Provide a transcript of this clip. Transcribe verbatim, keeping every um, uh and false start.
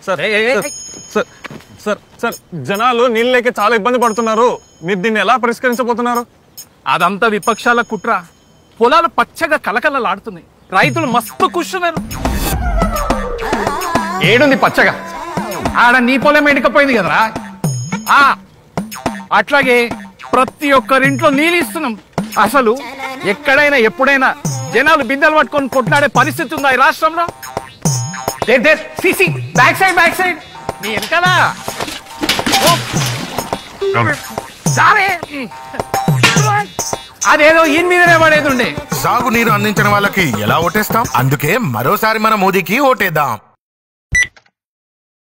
Sir sir sir sir జనాలు నీళ్ళు లేక చాలా ఇబ్బంది పడుతున్నారు. మీరు దీన్ని ఎలా పరిష్కరించబోతున్నారు? అదంతా విపక్షాల కుట్ర. పొలాలు పచ్చగా కలకలలాడుతున్నాయి, రైతులు మస్తు కూర్చున్నారు. ఏడుంది పచ్చగా? ఆడ నీ పొలం ఎండికపోయింది కదరా. ఆ అట్లాగే ప్రతి ఒక్కరింట్లో నీళ్ళు ఇస్తున్నాం. అసలు ఎక్కడైనా ఎప్పుడైనా జనాలు బిందెలు పట్టుకొని కొట్లాడే పరిస్థితి ఉందా ఈ రాష్ట్రంలో? బ్యాక్ సైడ్ బ్యాక్ సైడ్ నీ వెనకదా అదేదో ఈయన మీదనే పడేది ఉండే. సాగునీరు అందించిన వాళ్ళకి ఎలా ఓటేస్తాం? అందుకే మరోసారి మన మోదీకి ఓటేద్దాం.